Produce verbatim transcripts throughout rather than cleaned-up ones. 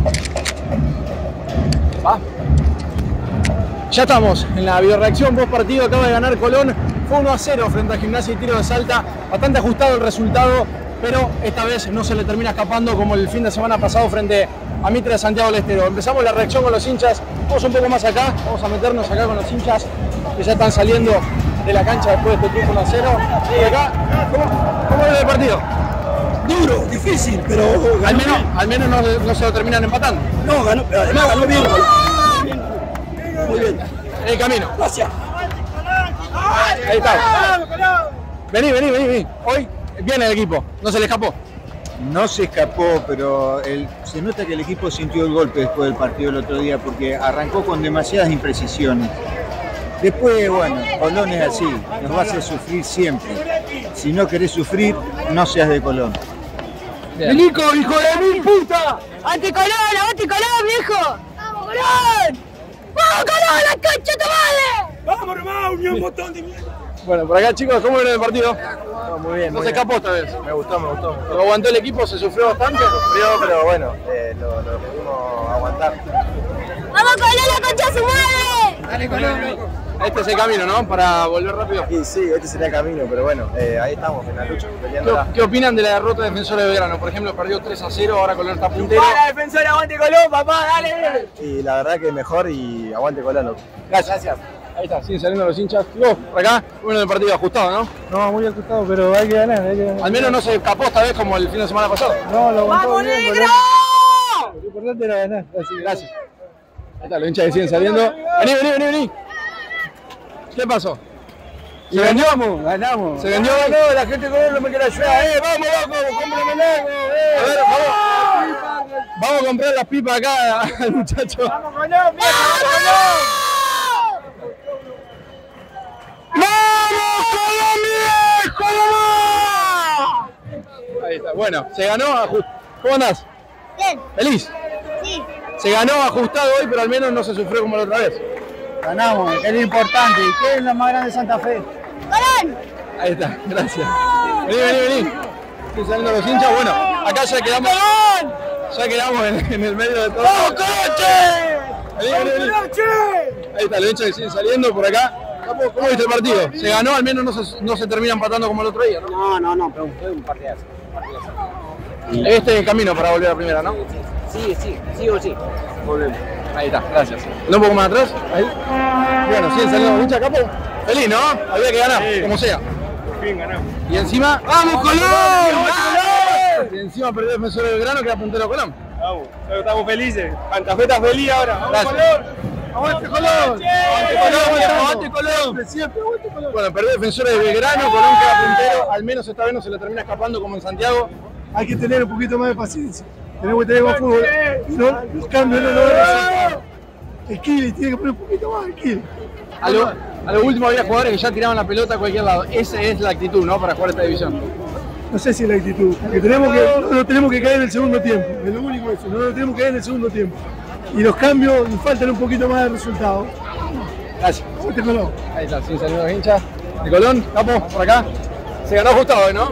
Va. Ya estamos en la videoreacción post partido. Acaba de ganar Colón. Fue uno a cero frente a Gimnasia y Tiro de Salta. Bastante ajustado el resultado, pero esta vez no se le termina escapando como el fin de semana pasado frente a Mitre de Santiago del Estero. Empezamos la reacción con los hinchas. Vamos un poco más acá. Vamos a meternos acá con los hinchas que ya están saliendo de la cancha después de este triunfo uno a cero. Y acá, ¿cómo, cómo viene el partido? Duro, difícil, pero ganó al menos, bien. al menos no, no se lo terminan empatando. No, ganó, pero además ganó bien. Muy bien. En el camino. Gracias. Ahí está. Vení, vení, vení, vení. Hoy viene el equipo. No se le escapó. No se escapó, pero el, se nota que el equipo sintió el golpe después del partido el otro día porque arrancó con demasiadas imprecisiones. Después, bueno, Colón es así, nos va a hacer sufrir siempre. Si no querés sufrir, no seas de Colón. Nico, hijo de mil puta. ¡Ante Colón, aguante Colón, viejo! ¡Vamos, Colón! ¡Vamos, Colón, la concha de tu madre! Vamos, hermano, un montón de mierda. Bueno, por acá, chicos, ¿cómo viene el partido? No, muy bien. No muy se bien. escapó esta vez. Me gustó, me gustó. Lo aguantó el equipo, se sufrió bastante. Sufrió, pero bueno, eh, lo, lo pudimos aguantar. ¡Vamos, Colón, la concha de su madre! Dale, Colón. Este es el camino, ¿no? Para volver rápido. Y sí, este sería el camino, pero bueno, eh, ahí estamos en la lucha, ¿Qué, peleándola. ¿Qué opinan de la derrota de Defensores de Belgrano? Por ejemplo, perdió tres a cero, ahora Colón está puntero. ¡Para, defensor, aguante Colón, papá, dale! Y la verdad que mejor y aguante Colón. loco. Gracias. Gracias. Ahí está, siguen saliendo los hinchas. Y vos, por acá, bueno, el partido ajustado, ¿no? No, muy ajustado, pero hay que ganar, hay que ganar. Al menos no se escapó esta vez como el fin de semana pasado. No, lo aguantó ¡Vamos, bien, negro! pero lo importante era ganar. Así, Gracias. Ahí está, los hinchas que siguen saliendo. Vení, vení, vení, vení. ¿Qué pasó? Y ganamos, ganamos. ¿Se vendió? No, la gente con él no me quiere ayudar. ¡Eh, vamos, vamos, cómprame algo! ¡Eh! A ver, vamos. Vamos a comprar las pipas acá al muchacho. ¡Vamos, Colón, viejo, vamos, Ahí está. Bueno, se ganó. aju- ¿Cómo andás? Bien, ¿Feliz? sí. Se ganó ajustado hoy, pero al menos no se sufrió como la otra vez. Ganamos, que es lo importante. ¿Y qué es lo más grande de Santa Fe? ¡Colón! Ahí está, gracias. Vení, vení, vení. Están saliendo los hinchas. Bueno, acá ya quedamos. Ya quedamos en, en el medio de todo. ¡Vamos, Vení, vení, vení. Ahí está, los hinchas que siguen saliendo por acá. Capo, ¿cómo viste el partido? Se ganó, al menos no se, no se termina empatando como el otro día, ¿no? No, no, no, pero fue un partidazo. Este es el camino para volver a primera, ¿no? Sí, sí, sí o sí. Volvemos. Ahí está, gracias. ¿No un poco más atrás? Ahí. Bueno, siguen saliendo los hinchas, Capo. Feliz, ¿no? Había que ganar, como sea. Bien, ganamos. Y encima. ¡Vamos, Colón! ¡Vamos! Y encima perdió el Defensor de Belgrano, que era puntero Colón. Vamos, estamos felices. Santa Fe está feliz ahora. ¡Vamos, Gracias. Colón! ¡Aguante Colón! ¡Aguante Colón! ¡Aguante Colón! Siempre, aguante Colón. Bueno, perdió Defensores de Belgrano, Colón queda puntero. Al menos esta vez no se le termina escapando como en Santiago. Hay que tener un poquito más de paciencia. Tenemos que tener más fútbol. No, los cambios no lo van a hacer. El Kili tiene que poner un poquito más, el Kili. A lo, a lo último había jugadores que ya tiraban la pelota a cualquier lado. Esa es la actitud, ¿no? Para jugar esta división. No sé si es la actitud. Que tenemos que, no, no tenemos que caer en el segundo tiempo. Es lo único eso. No lo tenemos que caer en el segundo tiempo. Y los cambios nos faltan un poquito más de resultados. Gracias. Aguante Colón. Ahí está, sin salir los hinchas. De Colón, Capo, por acá. Se ganó ajustado hoy, ¿no?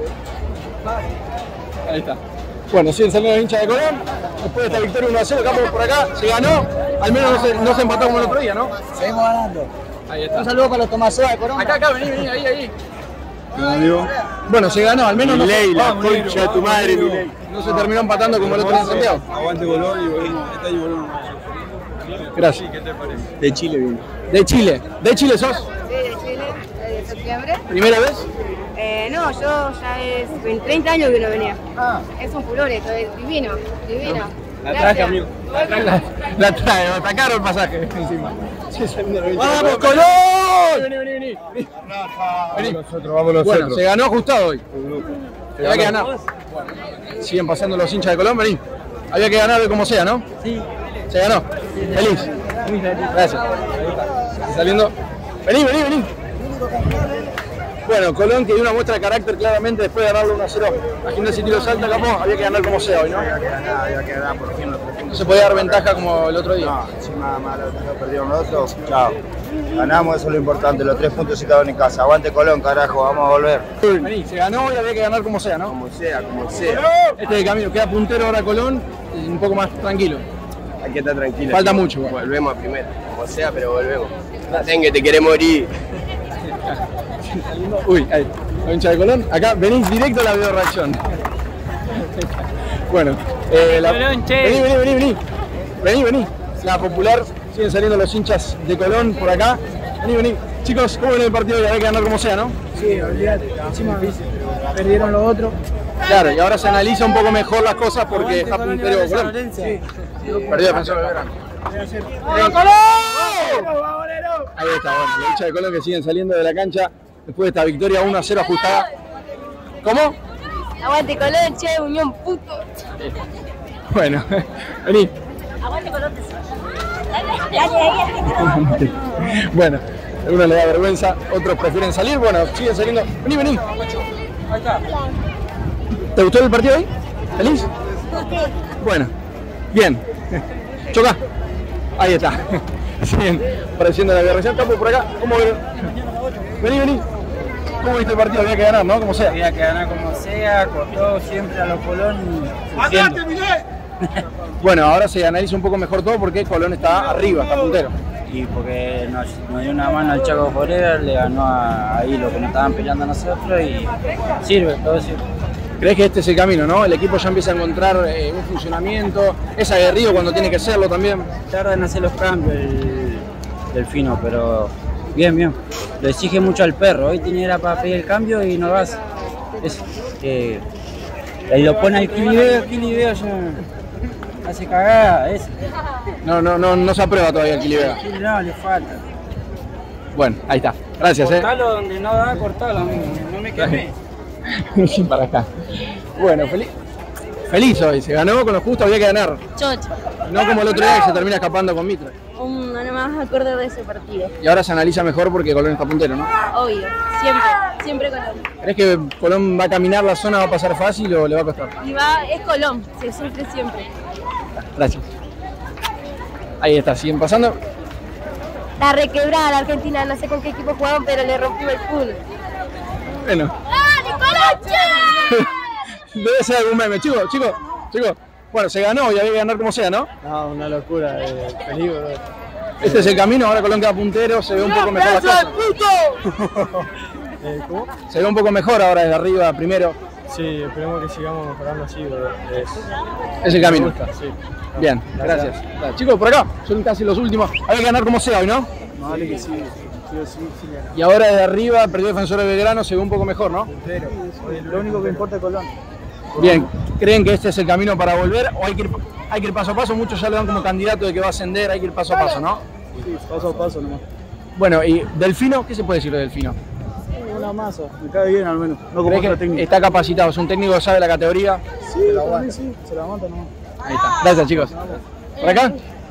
Ahí está. Bueno, siguen saliendo los hinchas de Colón. Después de esta victoria uno a cero, Capo por acá. Se ganó. Al menos no se, no se empató como el otro día, ¿no? Seguimos ganando. Ahí está. Un saludo para los tomaseos de Colón. Acá, acá, vení, vení, ahí, ahí. Amigo, Bueno, se ganó, al menos no se, Milei, la vamos, concha de tu madre, Milei. no se terminó empatando como el otro día en Santiago. Aguante Colón y Bolín. Este año Bolín. Gracias. De Chile viene. De Chile. ¿De Chile sos? Sí, de Chile, de septiembre. ¿Primera vez? Eh, no, yo ya es treinta años que no venía. Ah. Es un furor esto, es divino, divino. La traje, Gracias. amigo. La, la trae, me atacaron el pasaje encima. Sí, saliendo los hinchas de ¡Vamos, Colón! Colón! Vení, vení, vení. Vení. Vení. Nosotros, vamos Bueno, nosotros. se ganó ajustado hoy. Había que ganar. Siguen pasando los hinchas de Colón, vení. Había que ganar hoy como sea, ¿no? Sí. Se ganó. Feliz. Gracias. Ahí está. Saliendo. Vení, vení, vení. Bueno, Colón que dio una muestra de carácter claramente después de ganarle uno a cero a Gimnasia y Tiro de Salta, Capo, había que ganar como sea hoy, ¿no? Había que ganar, había que ganar por fin los tres No puntos. se podía dar ventaja como el otro día. No, encima malo, no perdieron los otros. Chao. Ganamos, eso es lo importante. Los tres puntos se quedaron en casa. Aguante Colón, carajo, vamos a volver. Vení, se ganó y había que ganar como sea, ¿no? Como sea, como sea. Este es el camino, queda puntero ahora Colón y un poco más tranquilo. hay que estar tranquilo. Falta chicos. mucho, bueno. Volvemos a primera, como sea, pero volvemos. Tengue, te querés morir. Uy, ahí, la hincha de Colón. Acá venís directo a la video reacción. Bueno, eh, la... vení, vení, vení, vení. Vení, vení. La popular, siguen saliendo los hinchas de Colón por acá. Vení, vení. Chicos, ¿cómo viene el partido? Ya hay que ganar como sea, ¿no? Sí, olvídate, encima difícil. Perdieron los otros. Claro, y ahora se analiza un poco mejor las cosas porque está puntero Colón. Sí. Perdió Defensor Belgrano. Ahí está, bueno, la hincha de Colón que siguen saliendo de la cancha después de esta victoria uno a cero ajustada. ¿Cómo? Aguante Colón, che, Unión puto. Bueno, vení. Aguante Colón. Bueno, a uno le da vergüenza, otros prefieren salir, bueno, siguen saliendo. Vení, vení. ¿Te gustó el partido hoy? ¿Feliz? Bueno, bien. Choca. Ahí está. Siguen apareciendo la guerra. Capo por acá. ¿Cómo ven? Vení, vení. ¿Cómo viste el partido? Había que ganar, ¿no? Como sea. Había que ganar como sea, costó siempre a los Colón. Bueno, ahora se analiza un poco mejor todo porque Colón está arriba, está puntero. Y porque nos, nos dio una mano al Chaco Forera, le ganó a, ahí lo que nos estaban peleando a nosotros y sirve, todo sirve. ¿Crees que este es el camino, no? El equipo ya empieza a encontrar eh, un funcionamiento, es aguerrido cuando tiene que serlo también. Tarda en hacer los cambios el, el Fino, pero bien, bien. Lo exige mucho al perro, hoy tenía para pedir el cambio y no lo hace. Es, eh, y lo pone al Quilibeo, Quilibeo ya hace cagada, es. No, no, no, no se aprueba todavía el Quilibeo. No, le falta. Bueno, ahí está. Gracias, eh. Cortalo donde no da, cortalo, no me quemé. Para acá. Bueno, feliz. Feliz hoy, se ganó con lo justo, había que ganar. Chocho. No como el otro día que se termina escapando con Mitra. Un, no me vas a acordar de ese partido. Y ahora se analiza mejor porque Colón está puntero, ¿no? Obvio, siempre, siempre Colón. ¿Crees que Colón va a caminar la zona, va a pasar fácil o le va a costar? Y va, es Colón, se sufre siempre. Gracias. Ahí está, siguen pasando. La requebrada la Argentina, no sé con qué equipo jugaban, pero le rompió el culo. Bueno. ¡Dale, Colón! Debe ser algún meme. Chicos, chicos, chicos. Bueno, se ganó y había que ganar como sea, ¿no? No, una locura, eh, peligro. Este es el camino, ahora Colón queda puntero, se ve un poco mejor las cosas. eh, ¿Cómo? Se ve un poco mejor ahora desde arriba primero. Sí, esperemos que sigamos mejorando así, bro. Es, Es el camino. me gusta, sí. Bien, gracias. Gracias. Chicos, por acá, son casi los últimos. Había que ganar como sea hoy, ¿no? Vale que sí, sí o sí, sí. Y ahora desde arriba, perdió Defensor de Belgrano, se ve un poco mejor, ¿no? Pero, lo único que importa es Colón. Bien, ¿creen que este es el camino para volver o hay que ir, hay que ir paso a paso? Muchos ya lo dan como candidato de que va a ascender, hay que ir paso a paso, ¿no? Sí, paso a paso nomás. Bueno, y Delfino, ¿qué se puede decir de Delfino? Una masa, me cae bien al menos, no como ¿Crees otro que técnico. está capacitado? ¿Es un técnico que sabe la categoría? Sí, también sí, se la aguanta nomás. Ahí está. Gracias, chicos. ¿Por acá?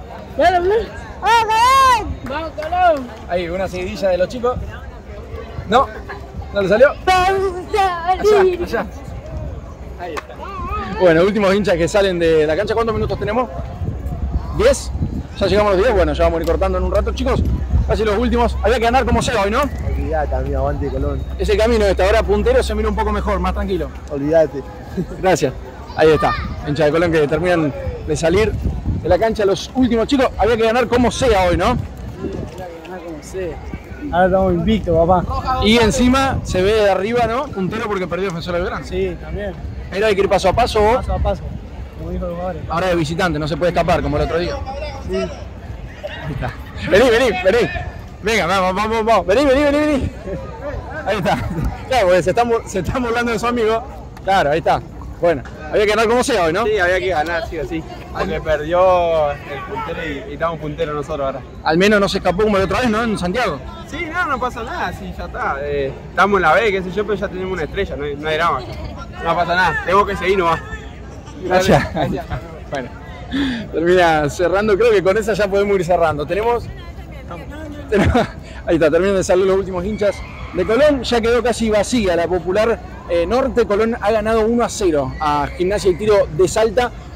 ¡Vamos, Colón! Ahí, una seguidilla de los chicos. ¿No? ¿No le salió? ¡Vamos a Allá, salir! allá. Ahí está. Bueno, últimos hinchas que salen de la cancha. ¿Cuántos minutos tenemos? ¿diez? ¿Ya llegamos a los diez? Bueno, ya vamos a ir cortando en un rato. Chicos, casi los últimos. Había que ganar como sea hoy, ¿no? Olvídate, amigo, aguante Colón. Ese camino de esta hora puntero se mira un poco mejor, más tranquilo. Olvídate. Gracias. Ahí está. Hincha de Colón que terminan de salir de la cancha. Los últimos chicos, había que ganar como sea hoy, ¿no? Ahora estamos invictos, papá. Y encima se ve de arriba, ¿no? Puntero porque perdió Defensor de Belgrano. Sí, también. Pero hay que ir paso a paso. Paso a paso, como dijo el jugador. Ahora de visitante, no se puede escapar como el otro día. Sí. Ahí está. Vení, vení, vení. Venga, vamos, vamos, vamos. Vení, vení, vení, vení. Ahí está. Claro, porque se están, se están burlando de su amigo. Claro, ahí está. Bueno, había que ganar como sea hoy, ¿no? Sí, había que ganar, sí o sí. Porque perdió el puntero y, y estamos punteros nosotros ahora. Al menos no se escapó como la otra vez, ¿no? En Santiago. Sí, no, no pasa nada, sí, ya está. Eh, estamos en la B, qué sé yo, pero ya tenemos una estrella, no hay, no hay drama. No pasa nada, tengo que seguir nomás. Gracias. Bueno, termina cerrando, creo que con esa ya podemos ir cerrando. Tenemos... tenemos ahí está, terminan de salir los últimos hinchas de Colón. Ya quedó casi vacía la Popular eh, Norte. Colón ha ganado uno a cero a Gimnasia y Tiro de Salta.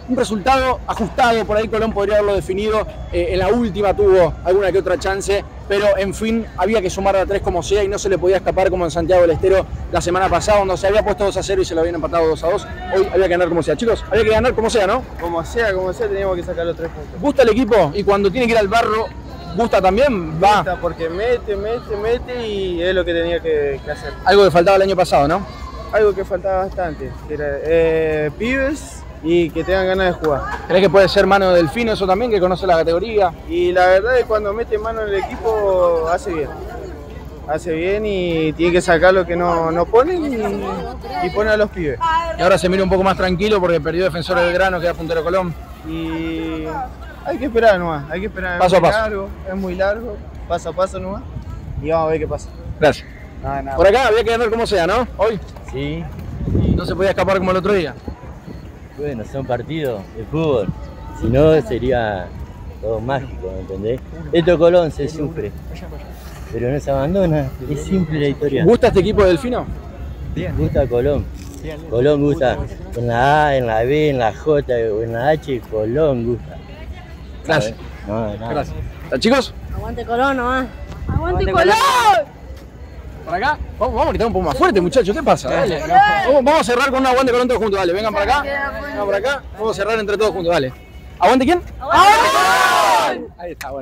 un resultado ajustado, por ahí Colón podría haberlo definido, eh, en la última tuvo alguna que otra chance, pero en fin, había que sumar a tres como sea y no se le podía escapar como en Santiago del Estero la semana pasada, donde se había puesto dos a cero y se lo habían empatado dos a dos. Hoy había que ganar como sea. Chicos, había que ganar como sea, ¿no? Como sea, como sea, teníamos que sacar los tres puntos. ¿Gusta el equipo? Y cuando tiene que ir al barro, ¿gusta también? Va. Gusta porque mete, mete, mete y es lo que tenía que, que hacer. Algo que faltaba el año pasado, ¿no? Algo que faltaba bastante, que era eh, pibes y que tengan ganas de jugar. ¿Crees que puede ser mano de Delfino eso también, que conoce la categoría? Y la verdad es que cuando mete mano en el equipo hace bien. Hace bien y tiene que sacar lo que no, no ponen y, y pone a los pibes. Y ahora se mira un poco más tranquilo porque perdió Defensor del Grano, queda puntero Colón. Y hay que esperar nomás, hay que esperar. Paso es muy a paso. largo, es muy largo, paso a paso nomás. Y vamos a ver qué pasa. Gracias. Nada, nada. Por acá había que ganar como sea, ¿no? Hoy. Sí, No se podía escapar como el otro día. bueno, son partidos de fútbol. Si no, sería todo mágico, ¿me entendés? Esto Colón se sufre, pero no se abandona. Es simple la historia. ¿Gusta este equipo de Delfino? Gusta Colón. Colón gusta. En la A, en la B, en la J o en la H, Colón gusta. Gracias. No, nada. Gracias. ¿Chicos? Aguante Colón nomás. ¡Aguante Colón! Por acá. Vamos, vamos a gritar un poco más fuerte, muchachos. ¿Qué pasa? Dale. Vamos, vamos a cerrar con un aguante Colón todos juntos. Dale, vengan para acá. Vengan para acá. Vamos a cerrar entre todos juntos. Dale. ¿Aguante quién? ¡Aguante Colón! Ahí está, bueno.